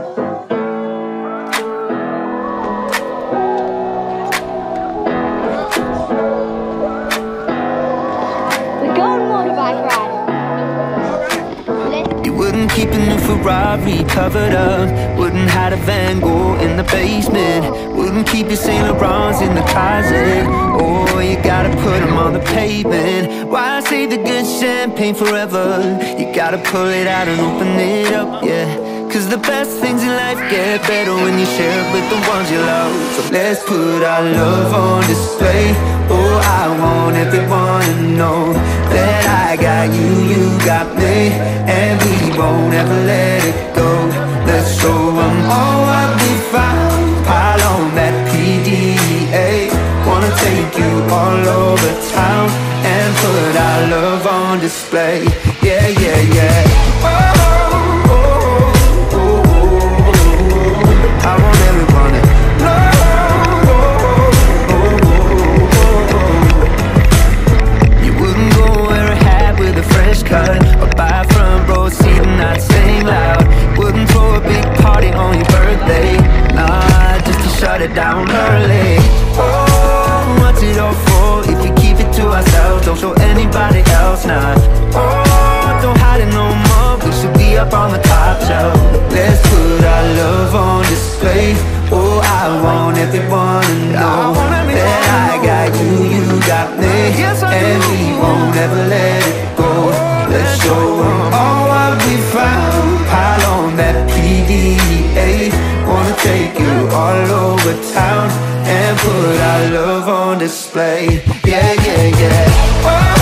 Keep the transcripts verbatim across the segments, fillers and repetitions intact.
Keep a new Ferrari covered up. Wouldn't hide a Van Gogh in the basement. Wouldn't keep your Saint Laurents in the closet. Oh, you gotta put them on the pavement. Why save the good champagne forever? You gotta pull it out and open it up, yeah. Cause the best things in life get better when you share it with the ones you love. So let's put our love on display. Oh, I want everyone to know that I got you, you got me, and we won't ever let it go. Let's show them all what we found. Pile on that P D A. Wanna take you all over town and put our love on display. Yeah, yeah, yeah. Oh, I want everyone to know. You wouldn't go wear a hat with a fresh cut, or buy a front row seat and not sing loud. Wouldn't throw a big party on your birthday, nah, just to shut it down early. Oh, what's it all for if we keep it to ourselves? Don't show anybody else now. Oh, don't hide it no more, we should be up on the top shelf. Let's put our love on display. Oh, I want everyone to know that I got you, you got me, and we won't ever let it go. Let's show them all what we found. Pile on that P D A. Wanna take you all over town and put our love on display. Yeah, yeah, yeah. Oh,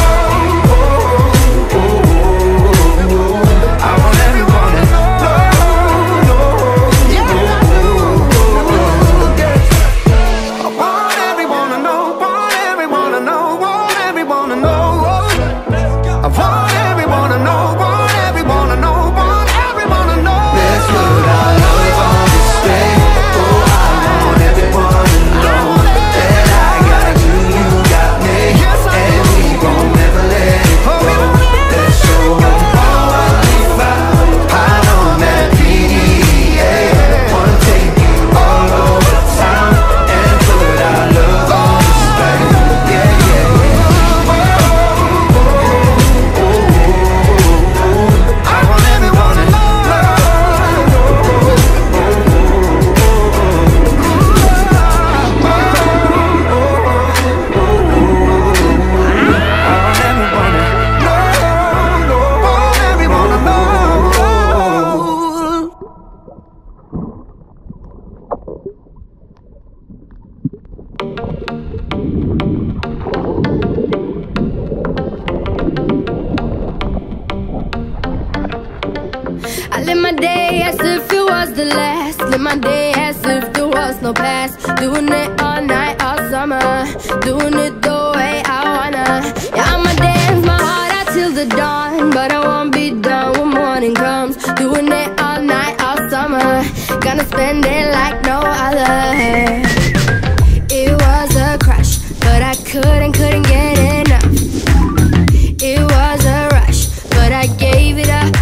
I live my day as if it was the last. Live my day as if there was no past. Doing it all night, all summer. Doing it the way I wanna. Yeah, I'ma dance my heart out till the dawn, but I won't be done when morning comes. Doing it all night, all summer. Gonna spend it like no other. It was a crush, but I couldn't, couldn't get enough. It was a rush, but I gave it up.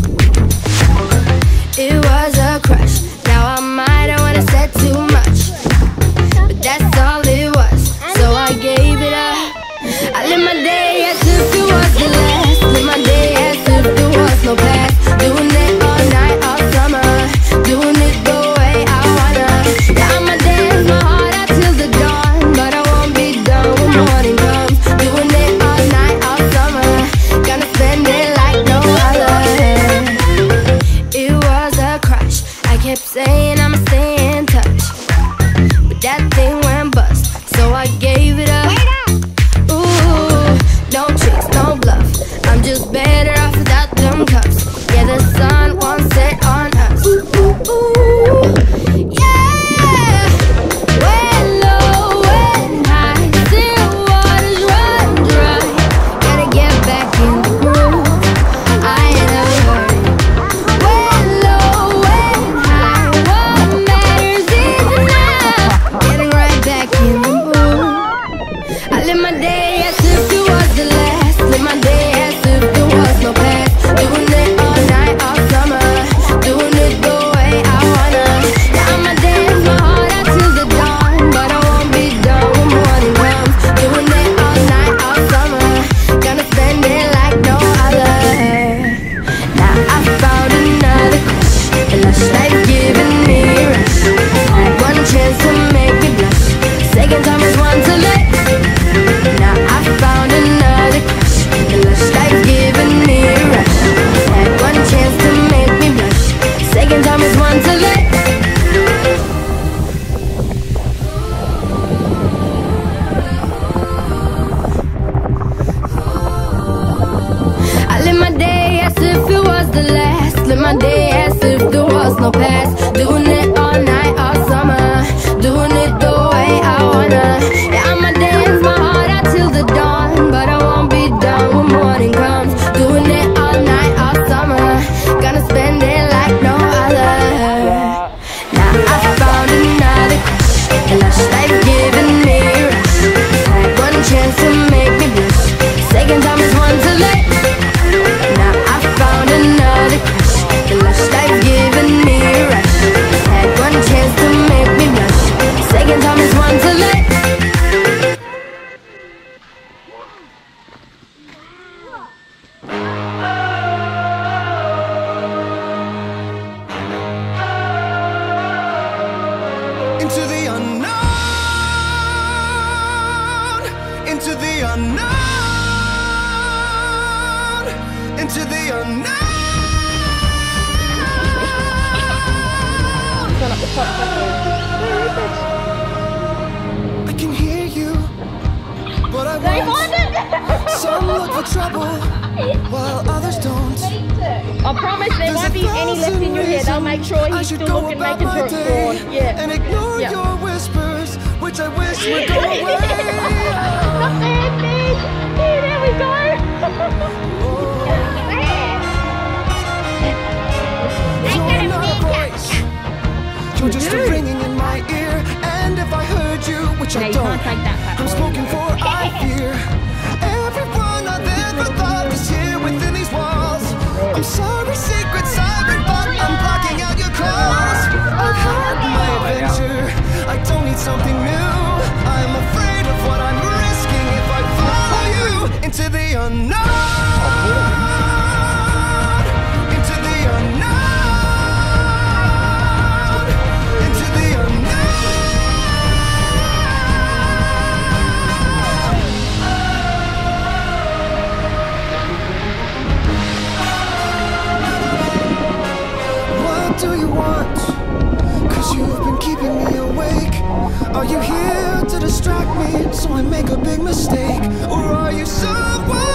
It was a crush, now I might have wanna said too much, but that's all it was, so I gave it up. I live my day as if it was the last. Live my day as if there was no past. Doing it all night, all summer. Doing it the way I wanna. Yeah, I'ma dance my heart out till the dawn, but I won't be done when morning comes. Doing it all night, all summer. Gonna spend it like no other. It was a crush, I kept saying I'ma stay in touch, but that thing went bust, so I gave it up. Ooh, no tricks, no bluff, I'm just better off without them cuffs. Yeah, the sun won't set on us. Ooh, yeah. When low, when high, still waters run dry. Gotta get back in the groove, I ain't never heard. When low, when high, be any left in your head. I'll make sure he's still looking, making sure it's gone. Yeah. And ignore yeah. your whispers, which I wish would go away. Not bad, fish. Yeah, there we go. You're not a voice. You're just a ringing in my ear. And if I heard you, which I don't, I'm spoken for, I fear. Everyone I've ever thought is here within these walls. I'm sorry, secret, sorry, but I'm blocking out your calls. I've had my adventure, I don't need something new. I'm afraid of what I'm risking if I follow you into the unknown. Into the unknown. Into the unknown. What do you want? Cause you've been keeping me awake. Are you here to distract me so I make a big mistake? Or are you someone